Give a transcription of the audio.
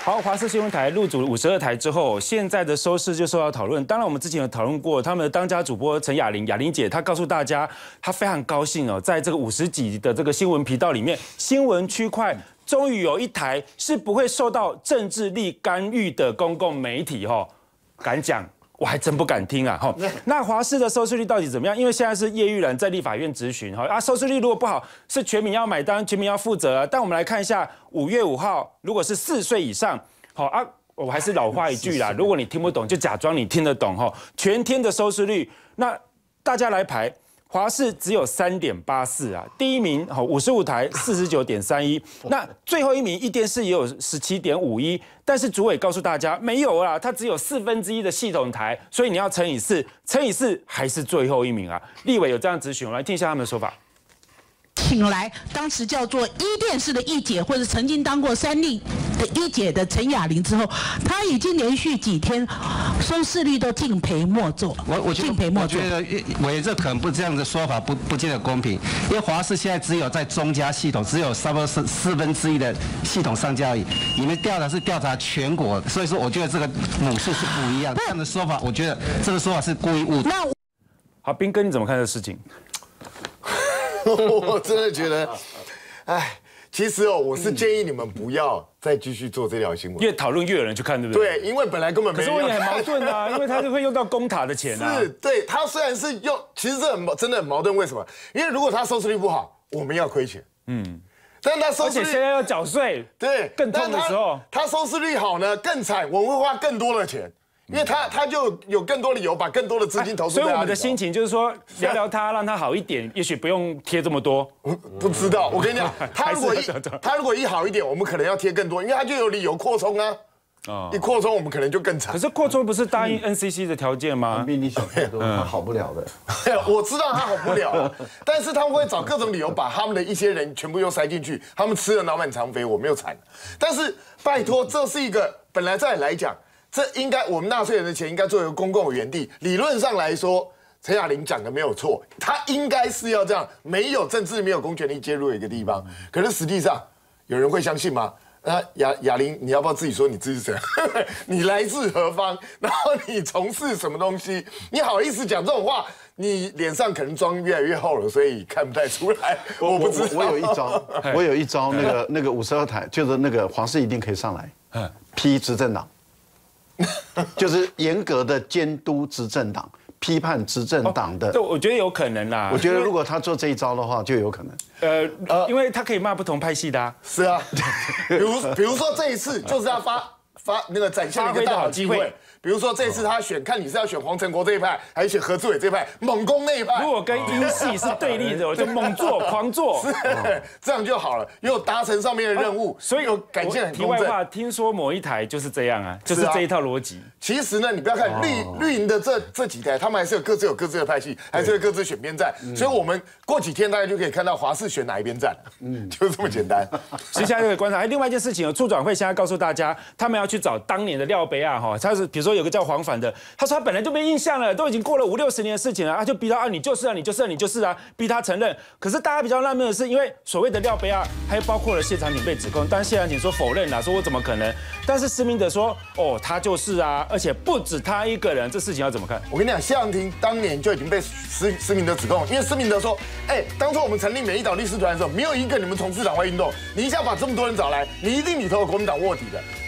好，华视新闻台入主52台之后，现在的收视就受到讨论。当然，我们之前有讨论过，他们的当家主播陈雅玲，雅玲姐，她告诉大家，她非常高兴哦，在这个50集的这个新闻频道里面，新闻区块终于有一台是不会受到政治力干预的公共媒体哦，敢讲。 我还真不敢听啊！哈，那华视的收视率到底怎么样？因为现在是叶玉兰在立法院质询哈，收视率如果不好，是全民要买单，全民要负责啊。但我们来看一下5月5号，如果是4岁以上，好啊，我还是老话一句啦，如果你听不懂，就假装你听得懂哈。全天的收视率，那大家来排。 华视只有3.84啊，第一名好55台49.31，那最后一名一电视也有17.51，但是主委告诉大家没有啦，它只有1/4的系统台，所以你要乘以4，乘以4还是最后一名啊。立委有这样质询，我来听一下他们的说法。 请来当时叫做一电视的一姐，或者曾经当过三立的一姐的陈雅玲之后，她已经连续几天收视率都敬陪末座。 我觉得这可能不这样的说法不见得公平，因为华视现在只有在中嘉系统只有差不多是1/4的系统上架而已，你们调查是调查全国，所以说我觉得这个母数是不一样。这样的说法，我觉得这个说法是故意误导。 好，彬哥你怎么看这事情？ 我真的觉得，哎，其实哦，我是建议你们不要再继续做这条新闻， 越讨论越有人去看，对不对？ 对，因为本来根本没人。 可是我也很矛盾啊，因为他就会用到公塔的钱啊。 是，对，他虽然是用，其实这真的很矛盾，为什么？因为如果他收视率不好，我们要亏钱，但他收视率， 而且现在要缴税， 对， 更痛的时候， 他收视率好呢，更惨，我们会花更多的钱。 因为他就有更多理由把更多的资金投入， 所以我们的心情就是说，聊聊他，让他好一点，也许不用贴这么多。 不知道，我跟你讲，他如果一好一点，我们可能要贴更多，因为他就有理由扩充啊。一扩充，我们可能就更惨。 可是扩充不是答应 NCC 的条件吗？ 比你想太多，他好不了的。 我知道他好不了，但是他们会找各种理由把他们的一些人全部又塞进去，他们吃了脑满肠肥，我没有惨。但是拜托，这是一个本来再来讲。 这应该我们纳税人的钱应该作为公共园地。理论上来说，陈雅玲讲的没有错，他应该是要这样，没有政治、没有公权力介入的一个地方。可是实际上，有人会相信吗？那雅玲，你要不要自己说你自己是谁？你来自何方？然后你从事什么东西？你好意思讲这种话？你脸上可能妆越来越厚了，所以看不太出来。我不知道。 我有一招，那个52台，就是那个华视一定可以上来，批执政党。 就是严格的监督执政党，批判执政党的。 对，我觉得有可能啦。 我觉得如果他做这一招的话，就有可能。 因为他可以骂不同派系的啊。 是啊，比如说这一次就是要发那个展现了一个大好机会。 比如说这次他选，看你是要选黄成国这一派，还是选何志伟这一派，猛攻那一派。 如果跟英系是对立的，我就猛做、狂做， 这样就好了，又达成上面的任务，所以有感谢很公正。 题外话，听说某一台就是这样啊，就是这一套逻辑。 其实呢，你不要看绿营的这几台，他们还是有各自的派系，还是有各自选边站。所以我们过几天大家就可以看到华视选哪一边站，就是这么简单。 接下来就可以观察。另外一件事情，促转会现在告诉大家，他们要去找当年的廖杯啊，哈，他是比如说。 有个叫黄凡的，他说他本来就没印象了，都已经过了50、60年的事情了，他就逼他啊，你就是啊，你就是啊，你就是啊，逼他承认。可是大家比较纳闷的是，因为所谓的廖杯啊，还包括了谢长廷被指控，但是谢长廷说否认啦，说我怎么可能？但是施明德说，哦，他就是啊，而且不止他一个人，这事情要怎么看？ 我跟你讲，谢长廷当年就已经被施明德指控，因为施明德说，当初我们成立美丽岛律师团的时候，没有一个你们从事党外运动，你一下把这么多人找来，你一定里头有国民党卧底的。